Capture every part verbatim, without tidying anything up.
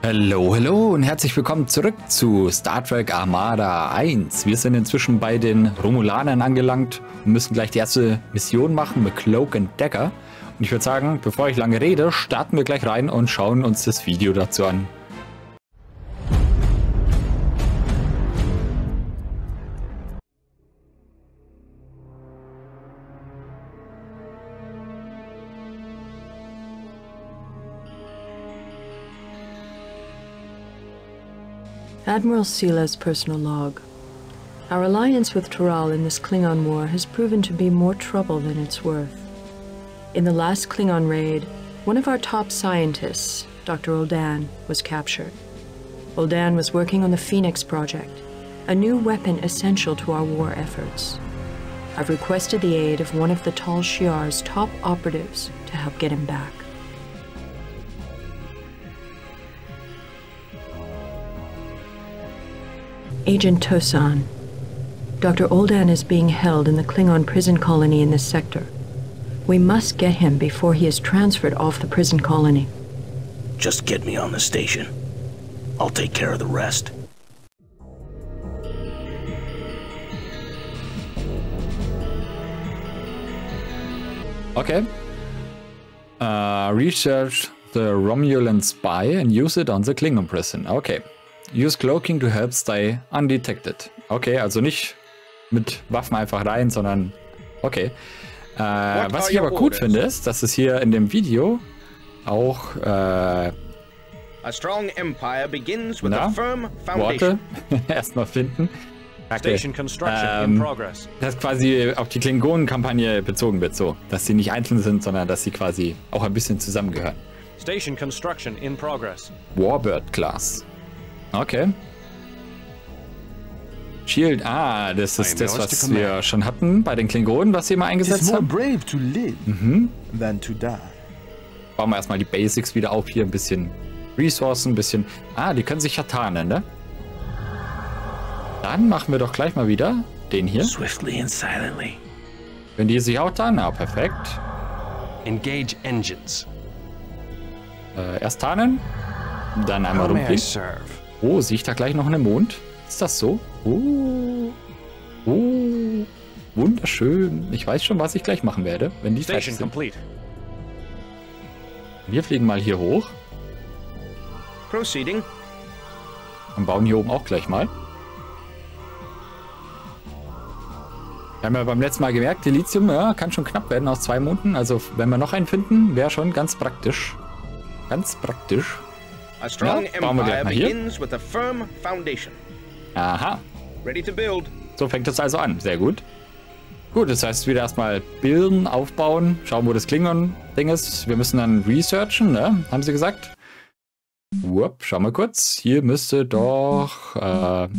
Hallo, hallo und herzlich willkommen zurück zu Star Trek Armada eins. Wir sind inzwischen bei den Romulanern angelangt und müssen gleich die erste Mission machen mit Cloak und Decker. Und ich würde sagen, bevor ich lange rede, starten wir gleich rein und schauen uns das Video dazu an. Admiral Sila's personal log. Our alliance with Toral in this Klingon war has proven to be more trouble than it's worth. In the last Klingon raid, one of our top scientists, Doctor Uldan, was captured. Uldan was working on the Phoenix Project, a new weapon essential to our war efforts. I've requested the aid of one of the Tal Shiar's top operatives to help get him back. Agent Tosan. Doctor Uldan is being held in the Klingon prison colony in this sector. We must get him before he is transferred off the prison colony. Just get me on the station. I'll take care of the rest. Okay. Uh, research the Romulan spy and use it on the Klingon prison. Okay. Use cloaking to help stay undetected. Okay, also nicht mit Waffen einfach rein, sondern okay. Äh, was ich aber gut finde, ist, dass es hier in dem Video auch äh, A strong empire begins with na, a firm foundation. Worte erstmal finden. Station construction ähm, in progress. Dass quasi auf die Klingonen-Kampagne bezogen wird, so. Dass sie nicht einzeln sind, sondern dass sie quasi auch ein bisschen zusammengehören. Station construction in progress. Warbird Class. Okay. Shield, ah, das ist das, was wir schon hatten bei den Klingonen, was sie immer eingesetzt haben. Mhm. Bauen wir erstmal die Basics wieder auf, hier ein bisschen Ressourcen, ein bisschen... Ah, die können sich ja tarnen, ne? Dann machen wir doch gleich mal wieder den hier. Swiftly and silently. Wenn die sich auch tarnen, ah, perfekt. Engage engines. Äh, erst tarnen, dann einmal rumfliegen. Oh, sehe ich da gleich noch einen Mond? Ist das so? Oh, oh, wunderschön. Ich weiß schon, was ich gleich machen werde, wenn die fertig sind. Complete. Wir fliegen mal hier hoch. Proceeding. Und bauen hier oben auch gleich mal. Wir haben ja beim letzten Mal gemerkt, die Lithium ja, kann schon knapp werden aus zwei Monden. Also wenn wir noch einen finden, wäre schon ganz praktisch. Ganz praktisch. A strong ja, bauen wir gleich mal hier. with a firm foundation. Aha. Ready to build. So fängt es also an. Sehr gut. Gut, das heißt wieder erstmal bilden, aufbauen, schauen, wo das Klingon-Ding ist. Wir müssen dann researchen, ne? Haben sie gesagt. Wupp, schauen wir kurz. Hier müsste doch... Äh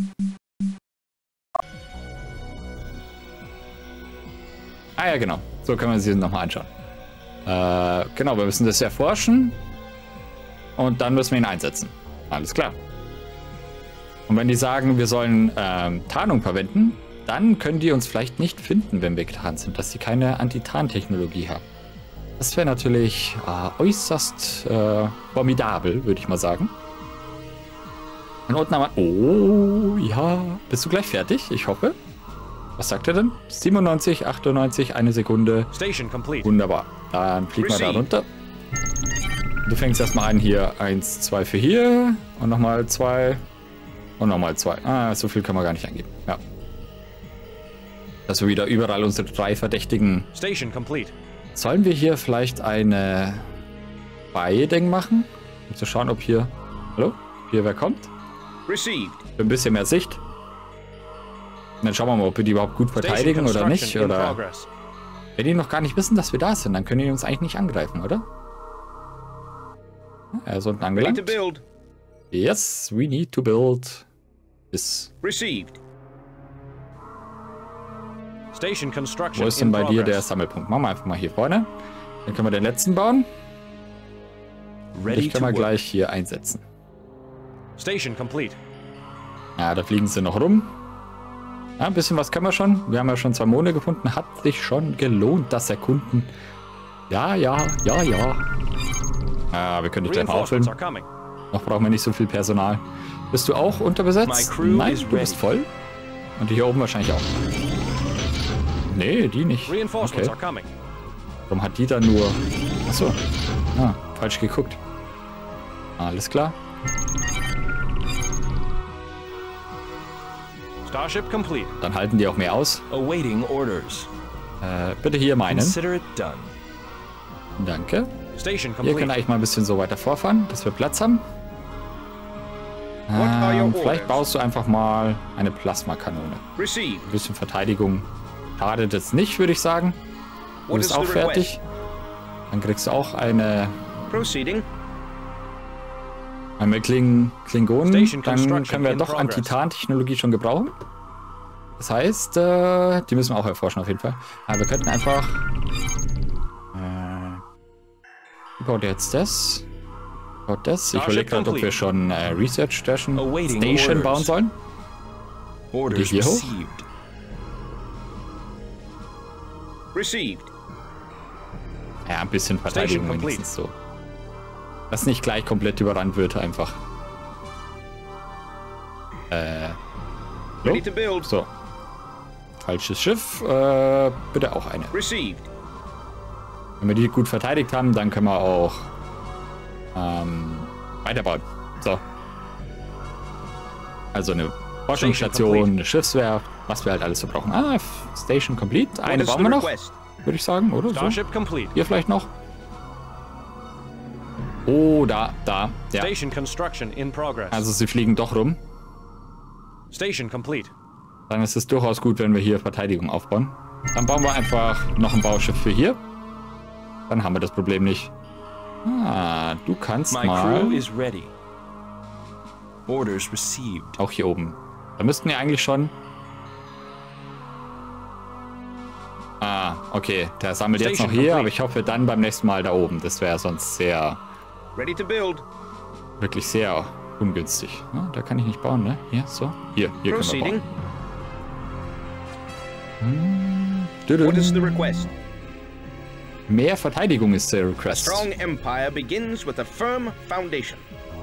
ah ja, genau. So können wir sie nochmal anschauen. Äh, genau, wir müssen das erforschen. Und dann müssen wir ihn einsetzen. Alles klar. Und wenn die sagen, wir sollen ähm, Tarnung verwenden, dann können die uns vielleicht nicht finden, wenn wir getarnt sind, dass sie keine Anti-Tarn-Technologie haben. Das wäre natürlich äh, äußerst äh, formidabel, würde ich mal sagen. Und unten haben wir... Oh, ja. Bist du gleich fertig? Ich hoffe. Was sagt er denn? siebenundneunzig, achtundneunzig, eine Sekunde. Station complete. Wunderbar. Dann fliegen wir da runter. Du fängst erstmal an hier. Eins, zwei für hier. Und nochmal zwei. Und nochmal zwei. Ah, so viel können wir gar nicht eingeben. Ja. Dass wir wieder überall unsere drei Verdächtigen. Station complete. Sollen wir hier vielleicht eine Spy-Ding machen? Um zu schauen, ob hier... Hallo? Hier wer kommt? Received. Für ein bisschen mehr Sicht. Und dann schauen wir mal, ob wir die überhaupt gut verteidigen oder nicht. Oder wenn die noch gar nicht wissen, dass wir da sind, dann können die uns eigentlich nicht angreifen, oder? Er ist unten angelangt. Yes, we need to build this. Received. Station construction. Wo ist denn bei dir der Sammelpunkt? Machen wir einfach mal hier vorne. Dann können wir den letzten bauen. Ich kann mal gleich hier einsetzen. Station complete. Ja, da fliegen sie noch rum. Ja, ein bisschen was können wir schon. Wir haben ja schon zwei Monde gefunden. Hat sich schon gelohnt, das Erkunden. Ja, ja, ja, ja. Ah, wir können die gleich mal auffüllen. Noch brauchen wir nicht so viel Personal. Bist du auch unterbesetzt? Nein, du bist voll. Und die hier oben wahrscheinlich auch. Nee, die nicht. Okay. Warum hat die da nur... Achso. Ah, falsch geguckt. Alles klar. Starship complete. Dann halten die auch mehr aus. Awaiting orders. Äh, bitte hier meinen. Consider it done. Danke. Station Hier complete. können wir eigentlich mal ein bisschen so weiter vorfahren, dass wir Platz haben. Ähm, vielleicht baust du einfach mal eine Plasmakanone. Received. Ein bisschen Verteidigung schadet jetzt nicht, würde ich sagen. Du What bist is auch the fertig. Dann kriegst du auch eine... Proceeding. Einmal Kling, Klingonen, Station dann construction können wir in doch progress. Antitantechnologie schon gebrauchen. Das heißt, äh, die müssen wir auch erforschen auf jeden Fall. Aber wir könnten einfach... Äh, wie baut ihr jetzt das? Baut das? Ich überlege gerade, ob wir schon äh, Research Station, Awaiting Station orders. bauen sollen. Orders hier hoch? received. Received. Ja, ein bisschen Verteidigung Station complete. wenigstens so. Dass nicht gleich komplett überrannt wird einfach. Äh... Ready to build. So. Falsches Schiff. Äh, bitte auch eine. Received. Wenn wir die gut verteidigt haben, dann können wir auch ähm, weiterbauen. So. Also eine Forschungsstation, eine Schiffswerft, was wir halt alles so brauchen. Ah, Station complete. Eine What is bauen wir the noch, request? würde ich sagen, oder? So. Starship complete. Hier vielleicht noch. Oh, da, da. Ja. Station construction in progress. Also sie fliegen doch rum. Station complete. Dann ist es durchaus gut, wenn wir hier Verteidigung aufbauen. Dann bauen wir einfach noch ein Bauschiff für hier. Dann haben wir das Problem nicht. Ah, du kannst My crew mal... is ready. Orders received. Auch hier oben. Da müssten wir eigentlich schon... Ah, okay. Der sammelt jetzt noch Station hier, complete. aber ich hoffe dann beim nächsten Mal da oben. Das wäre sonst sehr... Ready to build. Wirklich sehr ungünstig. Ja, da kann ich nicht bauen, ne? Hier, so. Hier, hier können wir Proceeding. bauen. What is the Düdüm. request? Mehr Verteidigung ist der A Request. strong empire begins with a firm foundation.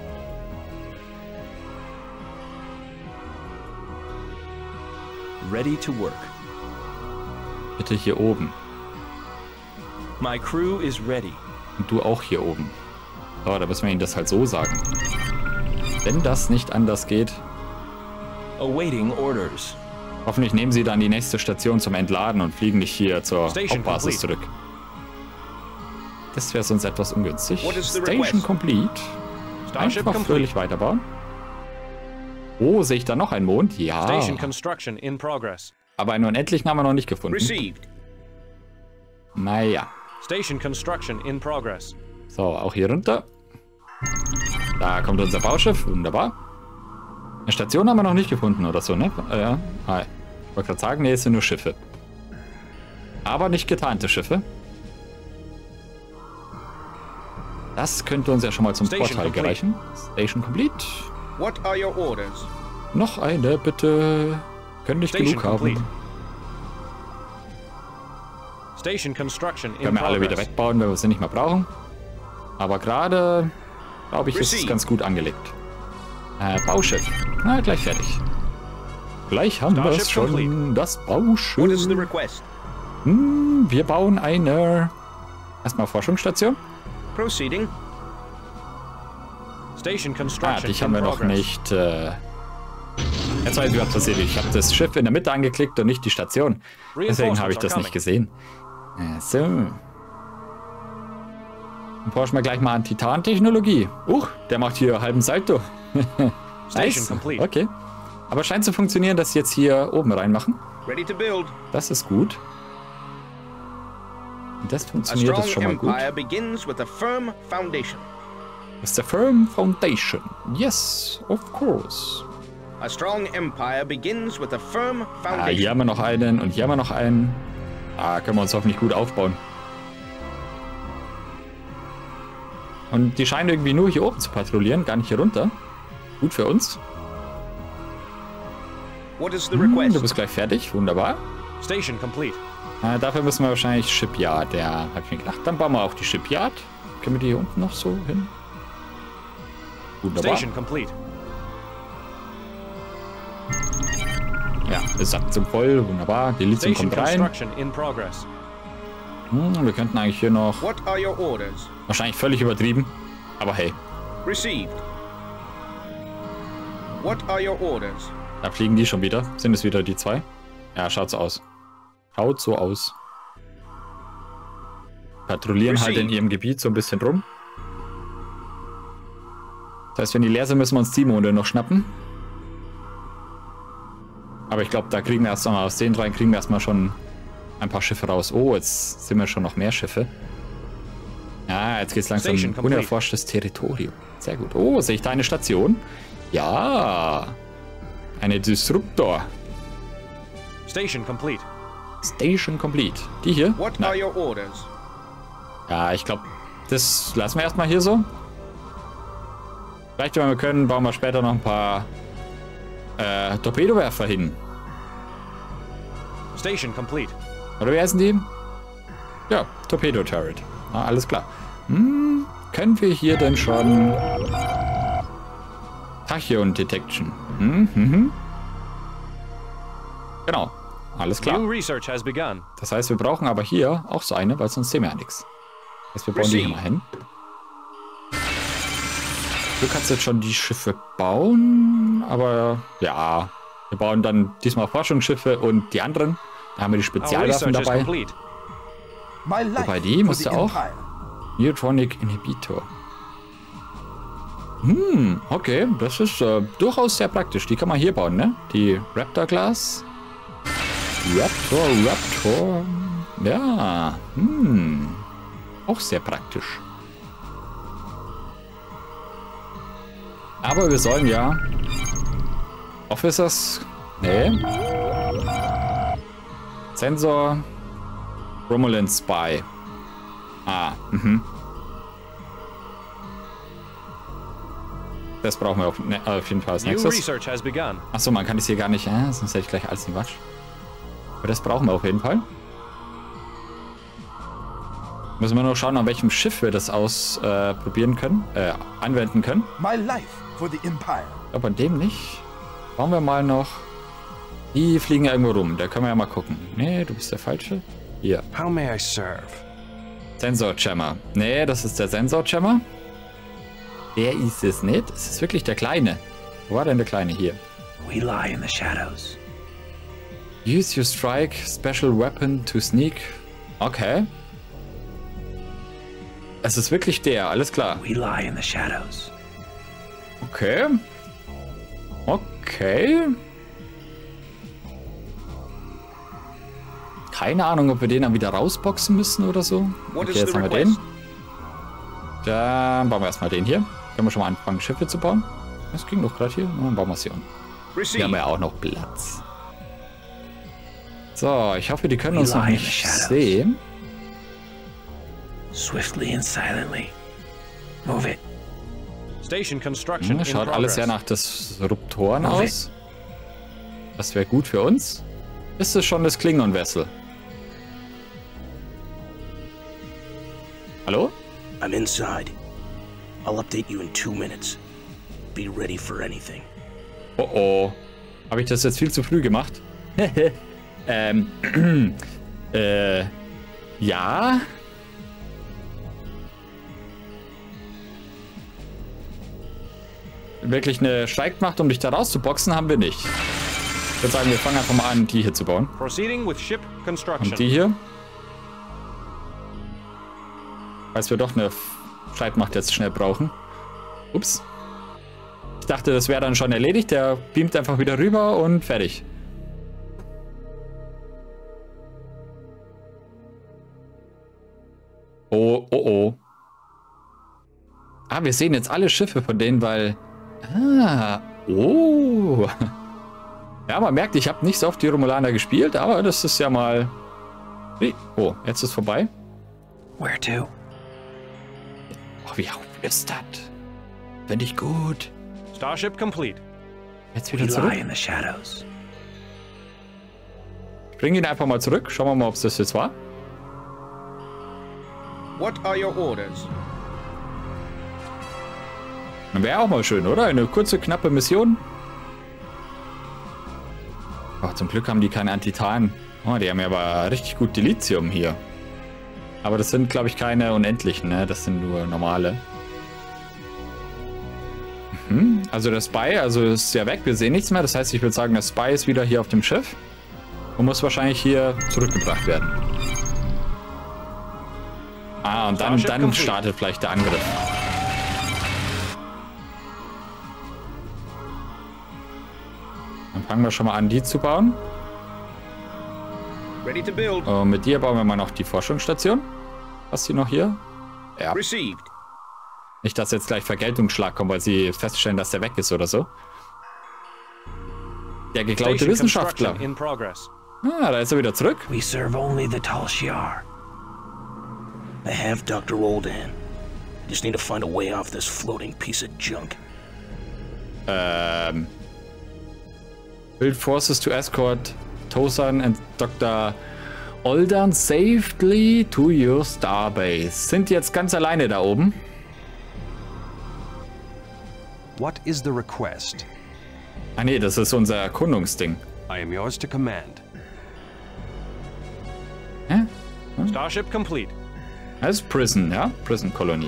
Ready to work. Bitte hier oben. My crew is ready. Und du auch hier oben. So, da müssen wir ihnen das halt so sagen. Wenn das nicht anders geht, Awaiting orders. hoffentlich nehmen sie dann die nächste Station zum Entladen und fliegen nicht hier zur Station Hauptbasis complete. zurück. Das wäre sonst etwas ungünstig. What is the Station request? complete. Starship Einfach complete. fröhlich weiterbauen. Oh, sehe ich da noch einen Mond? Ja. Station construction in progress. Aber einen unendlichen haben wir noch nicht gefunden. Received. Naja. Station construction in progress. So, auch hier runter. Da kommt unser Bauschiff. Wunderbar. Eine Station haben wir noch nicht gefunden oder so, ne? Äh, ja. Ah, ich wollte gerade sagen, nee, es sind nur Schiffe. Aber nicht getarnte Schiffe. Das könnte uns ja schon mal zum Station Vorteil complete. gereichen. Station complete. What are your orders? Noch eine, bitte. Können nicht Station genug haben. complete. Station construction in Können wir alle wieder progress. wegbauen, wenn wir sie nicht mehr brauchen. Aber gerade, glaube ich, ist es Received. ganz gut angelegt. Äh, Bauschiff. Na, gleich fertig. Gleich haben wir es Starship schon. complete. Das What is the Bauschiff. request? Hm, wir bauen eine... Erstmal Forschungsstation. Proceeding. Station Ah, construction dich haben wir in noch progress. nicht... Äh Jetzt weiß ich, was passiert. Ich habe das Schiff in der Mitte angeklickt und nicht die Station. Deswegen habe ich das nicht gesehen. Äh, so. Dann brauchen wir gleich mal Antitantechnologie. Uch, der macht hier halben Salto. Station Nice. complete. Okay. Aber scheint zu funktionieren, dass sie jetzt hier oben reinmachen. Ready to build. Das ist gut. Und das A funktioniert das strong schon mal gut. empire begins with a firm foundation. Das ist der Firm Foundation. Yes, of course. A strong empire begins with a firm Ah, foundation. hier haben wir noch einen und hier haben wir noch einen. Ah, können wir uns hoffentlich gut aufbauen. Und die scheinen irgendwie nur hier oben zu patrouillieren, gar nicht hier runter. Gut für uns. What is the Hm, du request? bist gleich fertig, wunderbar. Station complete. Äh, dafür müssen wir wahrscheinlich Shipyard. Ja, hab ich mir gedacht. Dann bauen wir auch die Shipyard. Können wir die hier unten noch so hin? Wunderbar. Station complete. Ja, ist ab zum voll. Wunderbar. Die Lithium Station kommt rein. construction in progress. Hm, wir könnten eigentlich hier noch... What are your orders? Wahrscheinlich völlig übertrieben. Aber hey, Received. What are your orders? da fliegen die schon wieder. Sind es wieder die zwei? Ja, schaut so aus. Schaut so aus. Patrouillieren halt in ihrem Gebiet so ein bisschen rum. Das heißt, wenn die leer sind, müssen wir uns die Monde noch schnappen. Aber ich glaube, da kriegen wir erst mal aus den dreien kriegen wir erstmal schon ein paar Schiffe raus. Oh, jetzt sind wir schon noch mehr Schiffe. Ja, jetzt geht's langsam um unerforschtes Territorium. Sehr gut. Oh, sehe ich da eine Station? Ja. Eine Disruptor. Station complete. Station complete. Die hier? What Nein. are your orders? Ja, ich glaube, das lassen wir erstmal hier so. Vielleicht, wenn wir können, bauen wir später noch ein paar äh, Torpedowerfer hin. Station complete. Oder wie heißen die? Ja, Torpedo-Turret. Ah, alles klar. Hm, können wir hier denn schon... Tachyon Detection. Hm, hm, hm. Genau, alles klar. New research has begun. Das heißt, wir brauchen aber hier auch so eine, weil sonst sehen wir ja nichts. Das heißt, wir bauen die hier mal hin. Du kannst jetzt schon die Schiffe bauen, aber ja, wir bauen dann diesmal Forschungsschiffe und die anderen. Da haben wir die Our Spezialwaffen research is dabei. complete. Wobei die musste auch. Neutronic Inhibitor. Hm, okay, das ist äh, durchaus sehr praktisch. Die kann man hier bauen, ne? Die Raptor Glass. Raptor, Raptor. Ja, hm. Auch sehr praktisch. Aber wir sollen ja... Officers... Nee. Sensor... Romulan Spy. Ah, mhm. Das brauchen wir auf, ne, auf jeden Fall als New nächstes. research has begun. Achso, man kann das hier gar nicht... Äh, sonst hätte ich gleich alles in Quatsch. Aber das brauchen wir auf jeden Fall. Müssen wir nur schauen, an welchem Schiff wir das ausprobieren äh, können, äh, anwenden können. My life for the Empire. Aber an dem nicht. Bauen wir mal noch. Die fliegen ja irgendwo rum. Da können wir ja mal gucken. Nee, du bist der Falsche. Hier. How may I serve? Sensor-Jammer. Nee, das ist der Sensor-Jammer. Der ist es nicht. Es ist wirklich der Kleine. Wo war denn der Kleine? Hier. We lie in the shadows. Use your strike special weapon to sneak. Okay. Es ist wirklich der. Alles klar. We lie in the shadows. Okay. Okay. Keine Ahnung, ob wir den dann wieder rausboxen müssen oder so. Okay, jetzt haben wir den. Dann bauen wir erstmal den hier. Können wir schon mal anfangen, Schiffe zu bauen. Das ging doch gerade hier. Dann bauen wir es hier unten. Hier haben wir ja auch noch Platz. So, ich hoffe, die können uns noch nicht sehen. Swiftly and silently. Move it. Station construction Hm, in schaut alles ja progress. nach Disruptoren aus. Das wäre gut für uns. Ist es schon das Klingon-Vessel? Hallo? I'm inside. I'll update you in two minutes. Be ready for anything. Oh oh. Habe ich das jetzt viel zu früh gemacht? ähm. äh. Ja. Wirklich eine Streikmacht, um dich da rauszuboxen, haben wir nicht. Ich würde sagen, wir fangen einfach mal an, die hier zu bauen. Proceeding with ship construction. Und die hier. Falls wir doch eine Streitmacht jetzt schnell brauchen. Ups. Ich dachte, das wäre dann schon erledigt. Der beamt einfach wieder rüber und fertig. Oh, oh, oh. Ah, wir sehen jetzt alle Schiffe von denen, weil... Ah, oh. Ja, man merkt, ich habe nicht so oft die Romulaner gespielt, aber das ist ja mal... Oh, jetzt ist vorbei. Where to? Oh, wie er flüstert. Finde ich gut. Starship complete. Jetzt We wieder zurück. lie in the shadows. Ich bringe ihn einfach mal zurück. Schauen wir mal, ob es das jetzt war. What are your orders? Wäre auch mal schön, oder? Eine kurze, knappe Mission. Oh, zum Glück haben die keine Antitan. Oh, die haben ja aber richtig gut Dilithium hier. Aber das sind, glaube ich, keine unendlichen, ne? Das sind nur normale. Mhm. Also der Spy, also ist ja weg, wir sehen nichts mehr. Das heißt, ich würde sagen, der Spy ist wieder hier auf dem Schiff. Und muss wahrscheinlich hier zurückgebracht werden. Ah, und dann, dann startet vielleicht der Angriff. Dann fangen wir schon mal an, die zu bauen. Ready to build. Und mit dir bauen wir mal noch die Forschungsstation. Hast du die noch hier? Ja. Received. Nicht, dass jetzt gleich Vergeltungsschlag kommt, weil sie feststellen, dass der weg ist oder so. Der geklaute Station Wissenschaftler. construction in progress. Ah, da ist er wieder zurück. We serve only the Tal Shiar. I have Doctor Oldan. Just need to find a way off this floating piece of junk. Ähm. Build forces to escort Tosan and Doktor Oldan safely to your starbase. Sind jetzt ganz alleine da oben. What is the request? Ah nee, das ist unser Erkundungsding. I am yours to command. Hä? Starship complete. Das ist Prison, ja? Prison-Kolonie.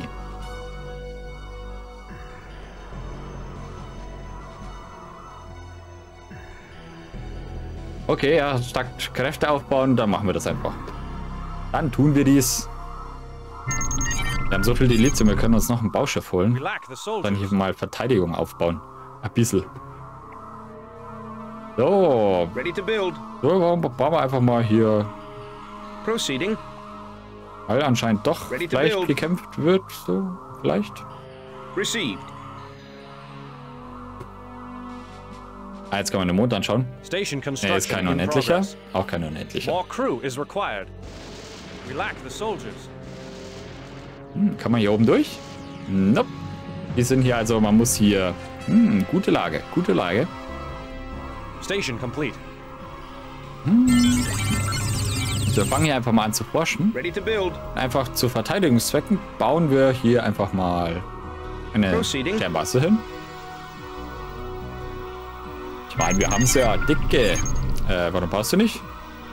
Okay, ja, stark Kräfte aufbauen, dann machen wir das einfach. Dann tun wir dies. Wir haben so viel Dilithium, wir können uns noch ein Bauschiff holen. We lack the Dann hier soldiers. mal Verteidigung aufbauen. Ein bisschen. So, Ready to build. so bauen wir einfach mal hier, Proceeding. weil anscheinend doch Ready to vielleicht build. gekämpft wird. So, vielleicht. Received. Ah, jetzt kann man den Mond anschauen. Station Er ist construction kein in unendlicher. progress. Auch kein unendlicher. More crew is required. We lack the soldiers. Hm, kann man hier oben durch? Nope. Die sind hier also, man muss hier... Hm, gute Lage, gute Lage. Station complete. So, wir fangen hier einfach mal an zu forschen. Ready to build. Einfach zu Verteidigungszwecken bauen wir hier einfach mal eine Proceeding. Sternbase hin. Ich meine, wir haben es ja dicke. Äh, warum baust du nicht?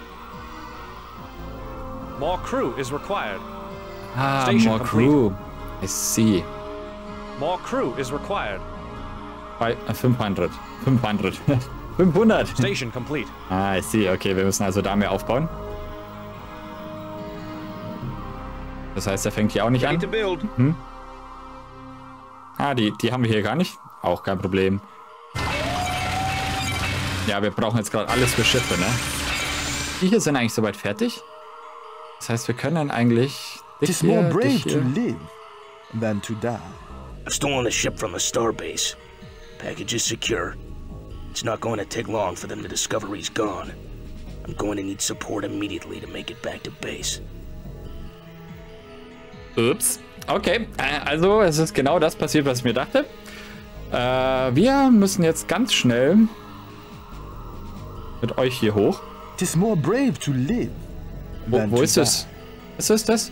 More crew is required. Ah, Station more complete. crew. I see. More crew is required. Bei äh, fünfhundert. fünfhundert. fünfhundert. Station complete. Ah, I see. Okay, wir müssen also da mehr aufbauen. Das heißt, er fängt hier auch nicht Ready an. to build. Ah, die, die haben wir hier gar nicht. Auch kein Problem. Ja, wir brauchen jetzt gerade alles für Schiffe, ne? Die hier sind eigentlich soweit fertig. Das heißt, wir können eigentlich... Dich Tis hier, more brave dich to hier. live than to die. I've stolen a ship from the starbase. Package is secure. It's not going to take long for them to discover he's gone. I'm going to need support immediately to make it back to base. Ups. Okay, äh, also es ist genau das passiert, was ich mir dachte. Äh, wir müssen jetzt ganz schnell mit euch hier hoch. Tis more brave to live Wo, than wo to ist die. es? Was ist das?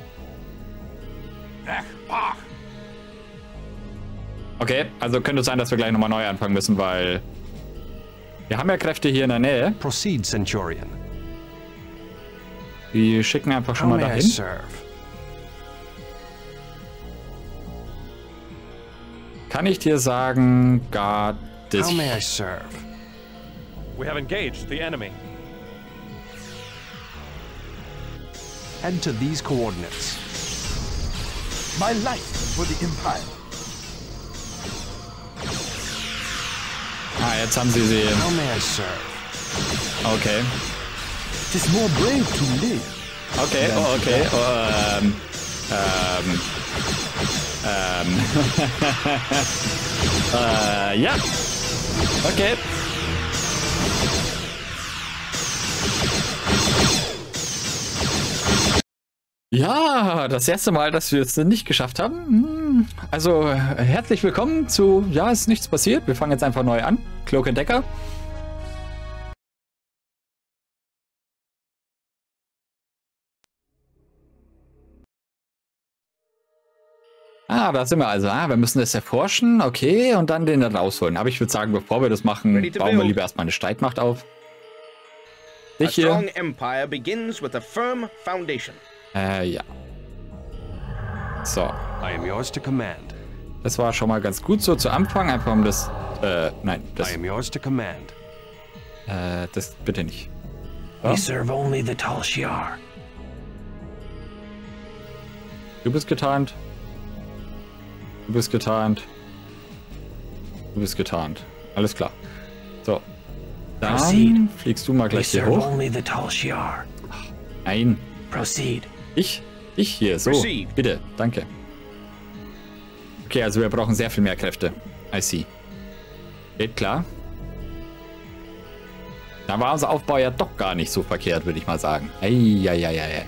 Okay, also könnte es sein, dass wir gleich nochmal neu anfangen müssen, weil wir haben ja Kräfte hier in der Nähe. Proceed, Centurion. Die schicken einfach schon How mal may I dahin. serve? Kann ich dir sagen, gar das. How may I serve? We have engaged the enemy. Head to these coordinates. My life for the Empire. Ah, jetzt haben sie sie. How may I serve? Okay. Tis more brave to live. Okay, oh, okay. Oh, ähm. Ähm. Ähm. äh, ja. Okay. Ja, das erste Mal, dass wir es nicht geschafft haben. Hm, Also, herzlich willkommen zu, ja, ist nichts passiert. Wir fangen jetzt einfach neu an. Cloak and Decker. Ah, da sind wir also. Ah, wir müssen das erforschen, okay, und dann den da rausholen. Aber ich würde sagen, bevor wir das machen, bauen wir lieber erstmal eine Streitmacht auf. A Dich hier. strong empire begins with a firm foundation. Äh, ja. So. I am yours to command. Das war schon mal ganz gut so zu Anfang, einfach um das, äh, nein, das, I am yours to command. äh, das bitte nicht. We So. serve only the Tal Shiar. Du bist getarnt. Du bist getarnt. Du bist getarnt. Alles klar. So. Dann Proceed. fliegst du mal We gleich hier serve hoch. only the Tal Shiar. Nein. Proceed. Ich? Ich hier, so. Proceed. Bitte, danke. Okay, also wir brauchen sehr viel mehr Kräfte. I see. Geht klar. Da war unser Aufbau ja doch gar nicht so verkehrt, würde ich mal sagen. Eieieiei.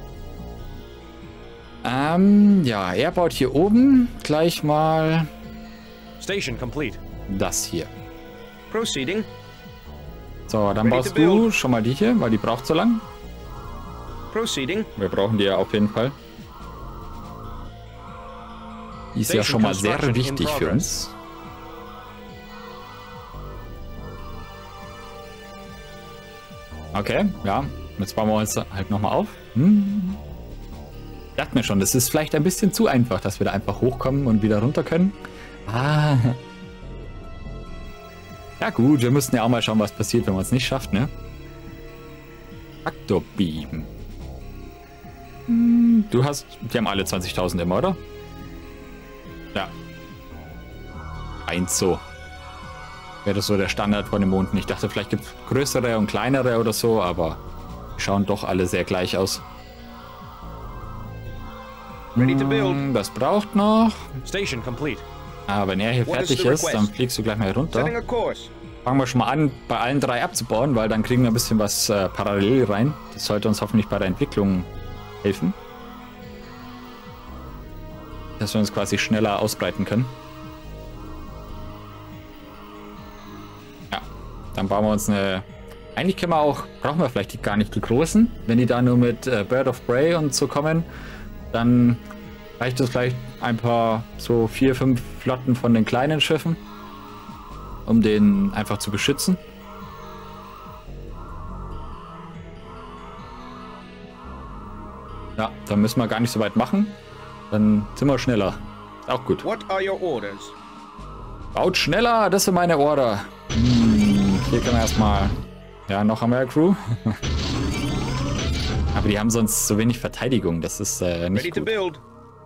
Ähm, ja, er baut hier oben gleich mal Station complete. das hier. Proceeding. So, dann Ready baust to build. du schon mal die hier, weil die braucht so lang. Proceeding. Wir brauchen die ja auf jeden Fall. Die ist ja Station schon mal sehr construction in wichtig für progress. uns. Okay, ja. Jetzt bauen wir uns halt nochmal auf. Hm. Ich dachte mir schon, das ist vielleicht ein bisschen zu einfach, dass wir da einfach hochkommen und wieder runter können. Ah. Ja gut, wir müssen ja auch mal schauen, was passiert, wenn man es nicht schafft, ne? Faktorbeam. Hm, du hast... Die haben alle zwanzigtausend immer, oder? Ja. Eins so. Wäre das so der Standard von den Monden. Ich dachte, vielleicht gibt es größere und kleinere oder so, aber die schauen doch alle sehr gleich aus. Ready to build. Hm, das braucht noch. Station complete. Ah, wenn er hier What is fertig the ist, request? dann fliegst du gleich mal runter. Setting a course. Fangen wir schon mal an, bei allen drei abzubauen, weil dann kriegen wir ein bisschen was äh, parallel rein. Das sollte uns hoffentlich bei der Entwicklung helfen. Dass wir uns quasi schneller ausbreiten können. Ja, dann bauen wir uns eine... Eigentlich können wir auch, brauchen wir vielleicht die gar nicht die großen. Wenn die da nur mit äh, Bird of Prey und so kommen, dann reicht es vielleicht ein paar, so vier, fünf Flotten von den kleinen Schiffen, um den einfach zu beschützen. Ja, dann müssen wir gar nicht so weit machen. Dann sind wir schneller. Ist auch gut. What are your orders? Baut schneller, das sind meine Order. Hm, hier können wir erstmal... Ja, noch haben wir Crew. Aber die haben sonst so wenig Verteidigung. Das ist äh, Ready nicht to gut. build.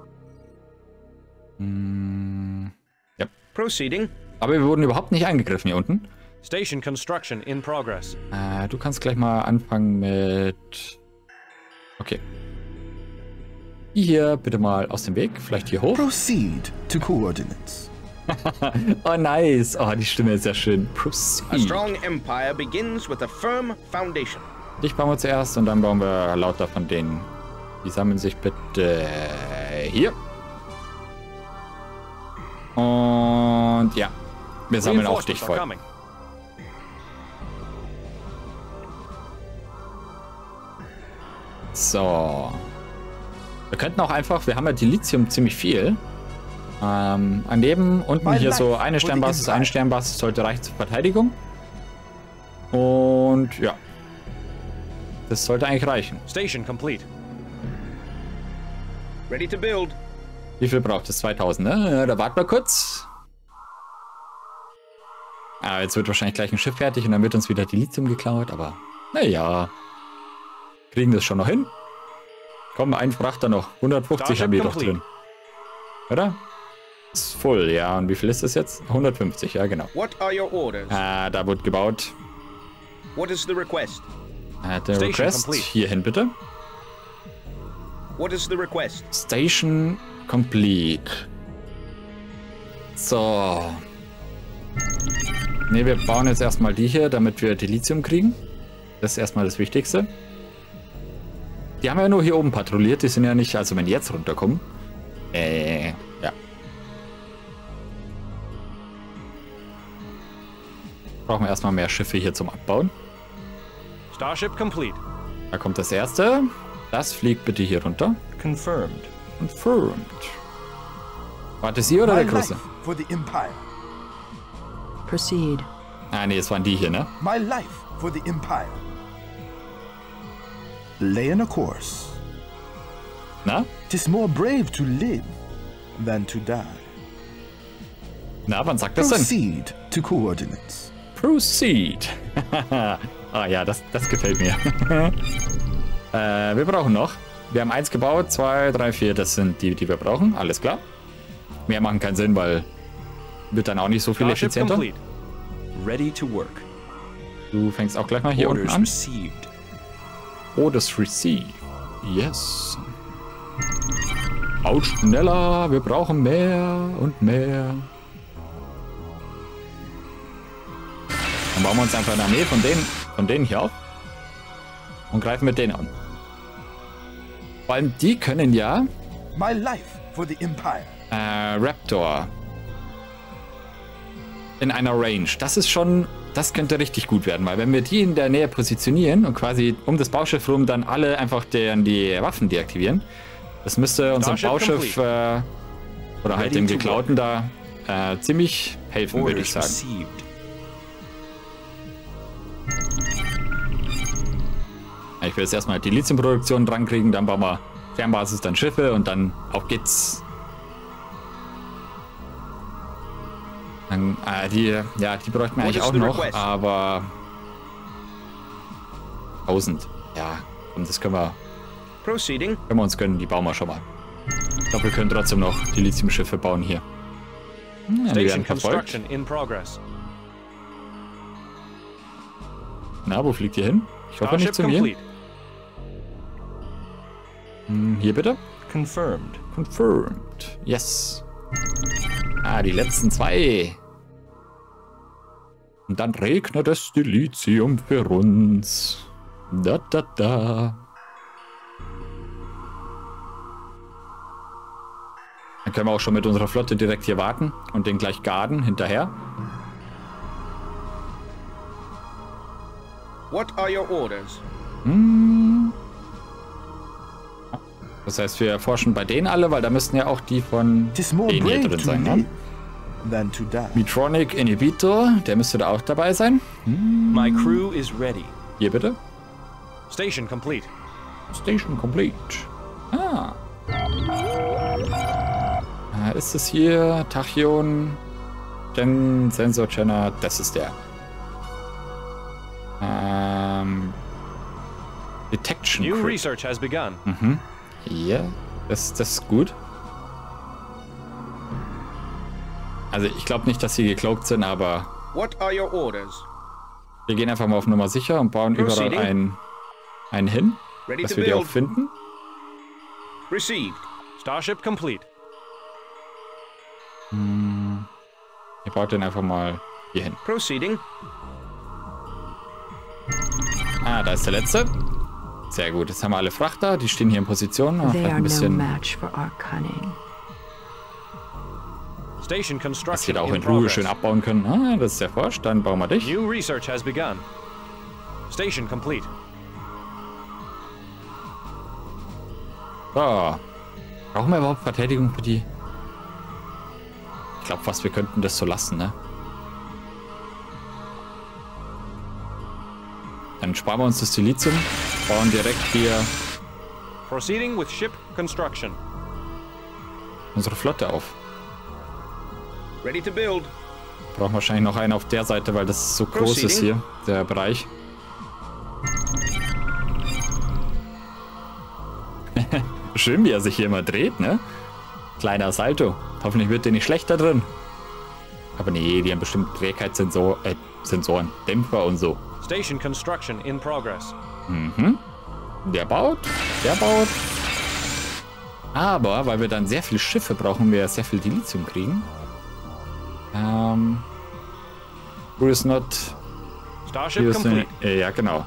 Hm, ja. Proceeding. Aber wir wurden überhaupt nicht angegriffen hier unten. Station construction in progress. Äh, du kannst gleich mal anfangen mit... Okay. Die hier bitte mal aus dem Weg. Vielleicht hier hoch. Proceed to coordinates. Oh, nice. Oh, die Stimme ist sehr schön. A Proceed. strong empire begins with a firm foundation. Dich bauen wir zuerst und dann bauen wir lauter von denen. Die sammeln sich bitte hier. Und ja, wir sammeln auch dich Reinforcements are voll. coming. So. Wir könnten auch einfach, wir haben ja die Lithium ziemlich viel. Ähm, daneben unten My hier so life eine for the Sternbasis, Empire. eine Sternbasis sollte reichen zur Verteidigung. Und ja. Das sollte eigentlich reichen. Station complete. Ready to build. Wie viel braucht es? zweitausend, ne? Da warten wir kurz. Ah, jetzt wird wahrscheinlich gleich ein Schiff fertig und dann wird uns wieder die Lithium geklaut, aber naja. Kriegen das schon noch hin? Komm, ein Frachter noch. hundertfünfzig haben die doch drin. Oder? Ist voll, ja. Und wie viel ist das jetzt? hundertfünfzig, ja genau. What are your orders? Ah, da wird gebaut. What is the request? Ah, der Station Request. complete. Hierhin bitte. What is the request? Station complete. So. Ne, wir bauen jetzt erstmal die hier, damit wir die Lithium kriegen. Das ist erstmal das Wichtigste. Die haben ja nur hier oben patrouilliert, die sind ja nicht, also wenn die jetzt runterkommen. Äh, ja. Brauchen wir erstmal mehr Schiffe hier zum Abbauen. Starship complete. Da kommt das erste. Das fliegt bitte hier runter. Confirmed. Confirmed. War das sie oder My der Große? life for the Empire. Proceed. Ah, nee, es waren die hier, ne? My life for the Empire. Laying a course. Na? Tis more brave to live than to die. Na, wann sagt das denn? Proceed to coordinates. Proceed. Ah ja, das, das gefällt mir. äh, wir brauchen noch. Wir haben eins gebaut, zwei, drei, vier. Das sind die, die wir brauchen. Alles klar. Mehr machen keinen Sinn, weil wird dann auch nicht so viel Starship effizienter. complete. Ready to work. Du fängst auch gleich mal hier Orders unten an. received. Orders received. Yes. Baut schneller. Wir brauchen mehr und mehr. Dann bauen wir uns einfach in der Nähe von denen, von denen hier auf und greifen mit denen an. Vor allem die können ja My life for the Empire. äh, Raptor in einer Range. Das ist schon, das könnte richtig gut werden, weil wenn wir die in der Nähe positionieren und quasi um das Bauschiff rum dann alle einfach deren die Waffen deaktivieren, das müsste unserem Starship Bauschiff äh, oder halt Ready dem to Geklauten da äh, ziemlich helfen, würde ich Orders sagen. received. Ich will jetzt erstmal die Lithiumproduktion dran kriegen, dann bauen wir Fernbasis, dann Schiffe und dann auf geht's. Dann, äh, die, ja, die bräuchten wir eigentlich auch noch, aber tausend. Ja, und das können wir, Proceeding. können wir uns gönnen, die bauen wir schon mal. Ich glaube, wir können trotzdem noch die Lithiumschiffe bauen hier. Ja, die Station werden verfolgt. construction in progress. Na, wo fliegt ihr hin? Ich hoffe nicht Starship zu mir. complete. Hm, hier bitte. Confirmed. Confirmed. Yes. Ah, die letzten zwei. Und dann regnet es Dilithium für uns. Da, da, da. Dann können wir auch schon mit unserer Flotte direkt hier warten und den gleich garden hinterher. What are your orders? Hm. Das heißt, wir erforschen bei denen alle, weil da müssten ja auch die von Tis more denen hier brave drin to sein, live ne? than to die. Metronic Inhibitor, der müsste da auch dabei sein. My crew is ready. Hier bitte. Station complete. Station complete. Ah. ah ist es hier? Tachyon. Gen Sensor Channel. Das ist der. Ähm. Detection. New Crit. research has begun. Mhm. Ja, das, das ist gut. Also ich glaube nicht, dass sie gecloakt sind, aber What are your orders? wir gehen einfach mal auf Nummer sicher und bauen überall Proceeding. einen, einen hin, Ready dass to wir die auch build. finden. Received. Starship complete. Hm. Ihr baut den einfach mal hier hin. Proceeding. Ah, da ist der letzte. Sehr gut, jetzt haben wir alle Frachter, die stehen hier in Position. Ach, They halt are ein no bisschen, match for our cunning. Station dass wir construction da auch in in Ruhe progress. schön abbauen können. Ah, das ist erforscht, dann bauen wir dich. New research has begun. Station complete. So. Brauchen wir überhaupt Verteidigung für die? Ich glaube fast, wir könnten das so lassen, ne? Dann sparen wir uns das Dilithium, bauen direkt hier Proceeding with ship construction. unsere Flotte auf. Ready to build. Brauchen wahrscheinlich noch einen auf der Seite, weil das so groß ist hier, der Bereich. Schön, wie er sich hier immer dreht, ne? Kleiner Salto. Hoffentlich wird der nicht schlechter drin. Aber nee, die haben bestimmt Trägheitssensoren, äh, Sensoren, Dämpfer und so. Station construction in progress. Mhm. Der baut, der baut. Aber, weil wir dann sehr viele Schiffe brauchen, wir sehr viel Dilithium kriegen. Ähm. Who is not... Starship Ist complete. eine, äh, ja, genau.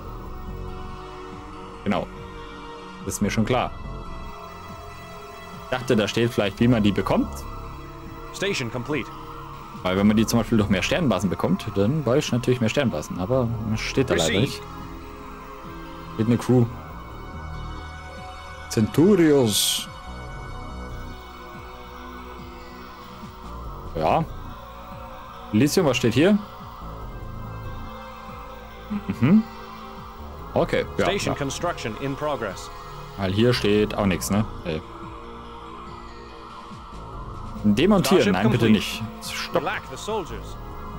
Genau. Das ist mir schon klar. Ich dachte, da steht vielleicht, wie man die bekommt. Station complete. Weil wenn man die zum Beispiel durch mehr Sternbasen bekommt, dann baue ich natürlich mehr Sternbasen. Aber steht da leider nicht. Steht eine Crew. Centurios. Ja. Lithium, was steht hier? Mhm. Okay, ja. Station ja. construction in progress. Weil hier steht auch nichts, ne? Ey. Demontieren, nein, bitte nicht. Stopp. Relax the soldiers.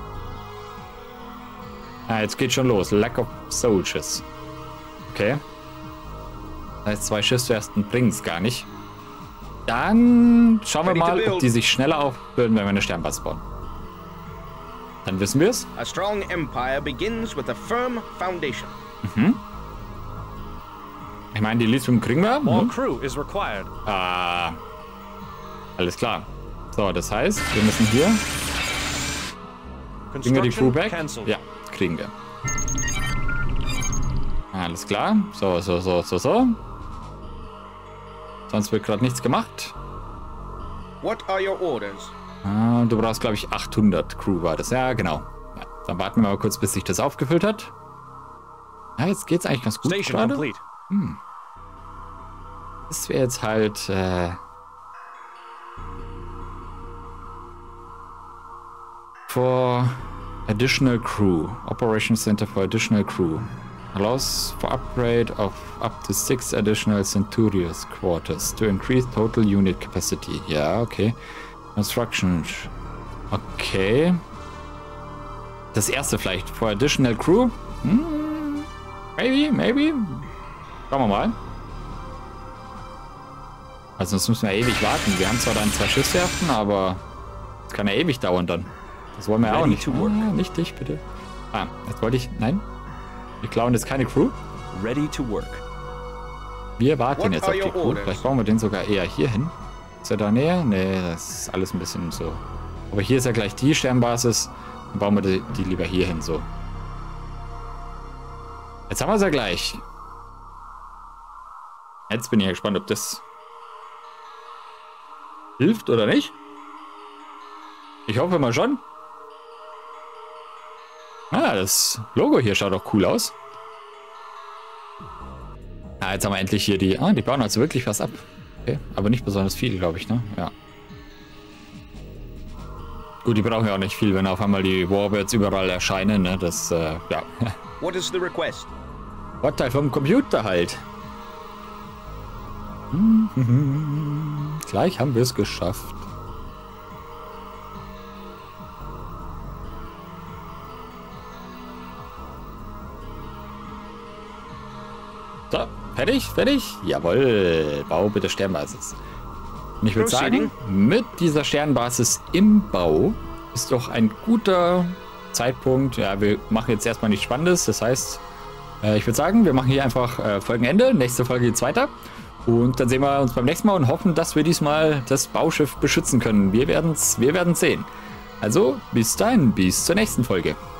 Ah, jetzt geht schon los. Lack of Soldiers. Okay. Das heißt, zwei Schiffswerften bringen es gar nicht. Dann schauen wir mal, ob die sich schneller aufbilden, wenn wir eine Sternbasis bauen. Dann wissen wir es. A strong empire begins with a firm foundation. Mhm. Ich meine, die Lithium kriegen wir. More Hm? crew is required. Ah. Alles klar. So, das heißt, wir müssen hier. Kriegen wir die Crew back? Cancelled. Ja, kriegen wir. Alles klar. So, so, so, so, so. Sonst wird gerade nichts gemacht. What are your orders? Ah, du brauchst, glaube ich, achthundert Crew war das. Ja, genau. Ja, dann warten wir mal kurz, bis sich das aufgefüllt hat. Ja, jetzt geht's eigentlich ganz gut Station gerade. complete. Hm. Das wäre jetzt halt... Äh for additional crew. Operation Center for additional crew. Allows for upgrade of up to six additional Centurions quarters to increase total unit capacity. Ja, okay. Construction. Okay. Das erste vielleicht. For additional crew? Hm, maybe, maybe. Schauen wir mal. Also sonst müssen wir ewig warten. Wir haben zwar dann zwei Schiffswerften, aber es kann ja ewig dauern dann. Das wollen wir ja auch nicht. Ah, nicht dich, bitte. Ah, jetzt wollte ich... Nein. Wir klauen jetzt keine Crew. Ready to work. Wir warten What jetzt auf are die your Crew. orders? Vielleicht bauen wir den sogar eher hier hin. Ist er da näher? Nee, das ist alles ein bisschen so. Aber hier ist ja gleich die Sternbasis. Dann bauen wir die, die lieber hier hin, so. Jetzt haben wir es ja gleich. Jetzt bin ich ja gespannt, ob das hilft oder nicht. Ich hoffe mal schon. Ah, das Logo hier schaut auch cool aus. Ah, jetzt haben wir endlich hier die... Ah, die bauen also wirklich was ab. Okay, aber nicht besonders viel, glaube ich, ne? Ja. Gut, die brauchen ja auch nicht viel, wenn auf einmal die Warbirds überall erscheinen, ne? Das, äh, ja. What is the request? Vorteil vom Computer halt. Gleich haben wir es geschafft. So, fertig, fertig? Jawohl, bau bitte Sternbasis. Und ich würde sagen, mit dieser Sternbasis im Bau ist doch ein guter Zeitpunkt. Ja, wir machen jetzt erstmal nichts Spannendes. Das heißt, äh, ich würde sagen, wir machen hier einfach äh, Folgenende. Nächste Folge geht's weiter. Und dann sehen wir uns beim nächsten Mal und hoffen, dass wir diesmal das Bauschiff beschützen können. Wir werden's, wir werden's sehen. Also, bis dahin, bis zur nächsten Folge.